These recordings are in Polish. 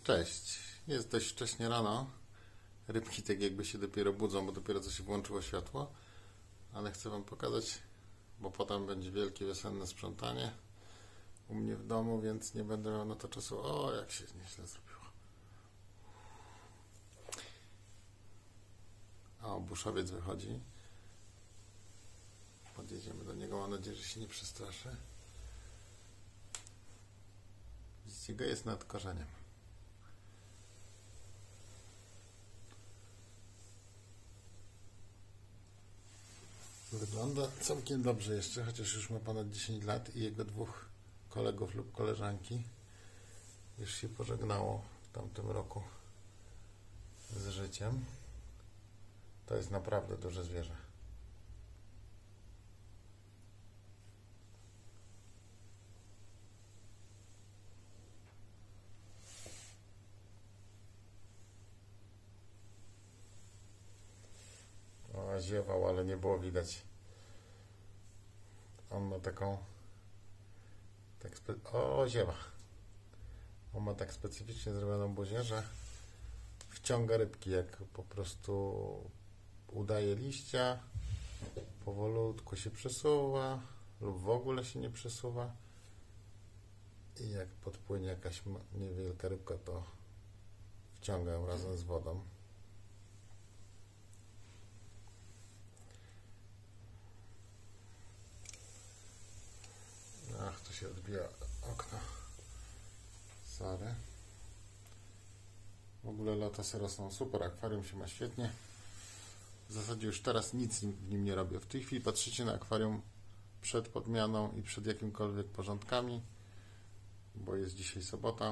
Cześć. Jest dość wcześnie rano. Rybki tak jakby się dopiero budzą, bo dopiero co się włączyło światło. Ale chcę Wam pokazać, bo potem będzie wielkie wiosenne sprzątanie u mnie w domu, więc nie będę miał na to czasu. O, jak się nieźle zrobiło. O, buszowiec wychodzi. Podjedziemy do niego, mam nadzieję, że się nie przestraszy. Widzicie go, jest nad korzeniem. Wygląda całkiem dobrze jeszcze, chociaż już ma ponad 10 lat i jego dwóch kolegów lub koleżanki już się pożegnało w tamtym roku z życiem. To jest naprawdę duże zwierzę. O, ziewał, ale nie było widać. On ma taką... ziewa. On ma tak specyficznie zrobioną buzię, że wciąga rybki, jak po prostu udaje liścia, powolutku się przesuwa lub w ogóle się nie przesuwa i jak podpłynie jakaś niewielka rybka, to wciąga ją razem z wodą. Ach, tu się odbija okno. Sorry. W ogóle lotosy rosną super, akwarium się ma świetnie. W zasadzie już teraz nic w nim nie robię. W tej chwili patrzycie na akwarium przed podmianą i przed jakimkolwiek porządkami, bo jest dzisiaj sobota.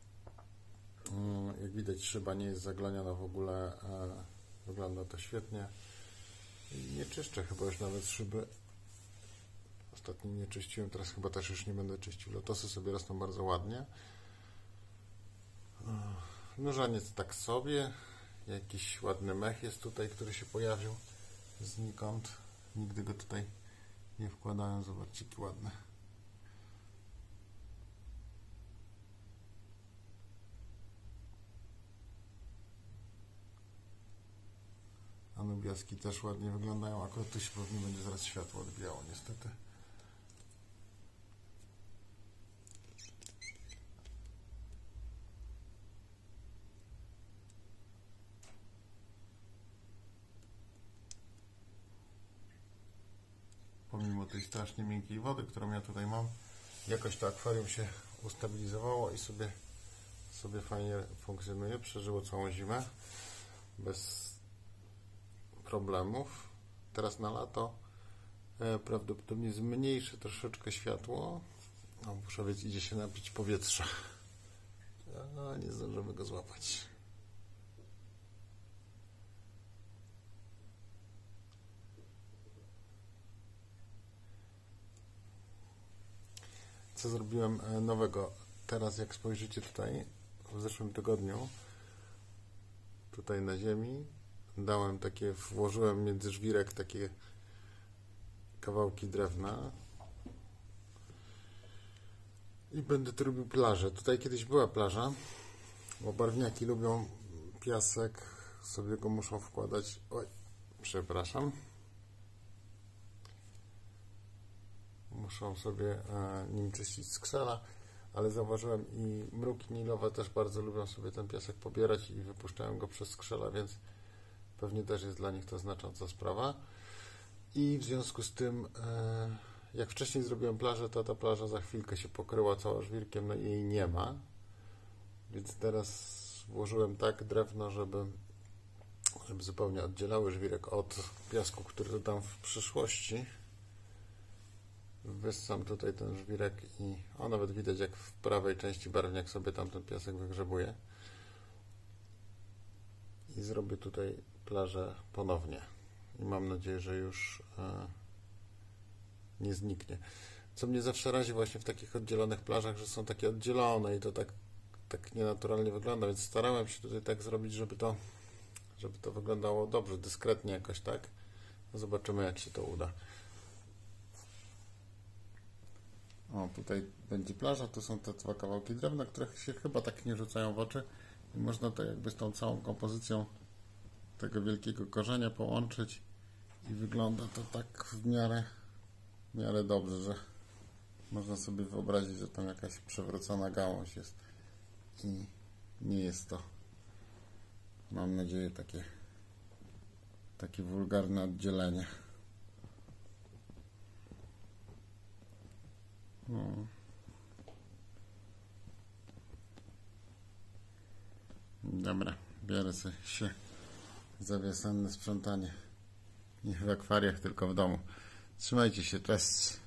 Jak widać, szyba nie jest zagloniona w ogóle. Wygląda to świetnie. I nie czyszczę chyba już nawet szyby. Ostatnio nie czyściłem, teraz chyba też już nie będę czyścił. Lotosy sobie rosną bardzo ładnie. Nurzaniec tak sobie. Jakiś ładny mech jest tutaj, który się pojawił znikąd. Nigdy go tutaj nie wkładałem. Zobaczcie, jaki ładny. Anubiaski też ładnie wyglądają. Akurat tu się pewnie będzie zaraz światło odbijało, niestety. Pomimo tej strasznie miękkiej wody, którą ja tutaj mam, jakoś to akwarium się ustabilizowało i sobie fajnie funkcjonuje. Przeżyło całą zimę bez problemów. Teraz na lato prawdopodobnie zmniejszy troszeczkę światło. O, buszowiec idzie się napić powietrza. Nie zdążymy go złapać. Co zrobiłem nowego? Teraz jak spojrzycie tutaj, w zeszłym tygodniu, tutaj na ziemi, włożyłem między żwirek takie kawałki drewna i będę tu robił plażę. Tutaj kiedyś była plaża, bo barwniaki lubią piasek, sobie go muszą wkładać. Oj, przepraszam. Muszą sobie nim czyścić skrzela, ale zauważyłem i mruki nilowe też bardzo lubią sobie ten piasek pobierać i wypuszczają go przez skrzela, więc pewnie też jest dla nich to znacząca sprawa. I w związku z tym, jak wcześniej zrobiłem plażę, to ta plaża za chwilkę się pokryła cała żwirkiem, no i jej nie ma. Więc teraz włożyłem tak drewno, żeby zupełnie oddzielały żwirek od piasku, który dodam w przyszłości. Wyssam tutaj ten żwirek i nawet widać, jak w prawej części barwniak sobie tamten piasek wygrzebuje. I zrobię tutaj plażę ponownie. I mam nadzieję, że już nie zniknie. Co mnie zawsze razi właśnie w takich oddzielonych plażach, że są takie oddzielone i to tak nienaturalnie wygląda, więc starałem się tutaj tak zrobić, żeby to wyglądało dobrze, dyskretnie jakoś tak. Zobaczymy, jak się to uda. O, tutaj będzie plaża, tu są te dwa kawałki drewna, które się chyba tak nie rzucają w oczy. I można to jakby z tą całą kompozycją tego wielkiego korzenia połączyć i wygląda to tak w miarę dobrze, że można sobie wyobrazić, że tam jakaś przewrócona gałąź jest i nie jest to, mam nadzieję, takie wulgarne oddzielenie. No. Dobra, biorę sobie się za wiosenne sprzątanie. Nie w akwariach, tylko w domu. Trzymajcie się, cześć.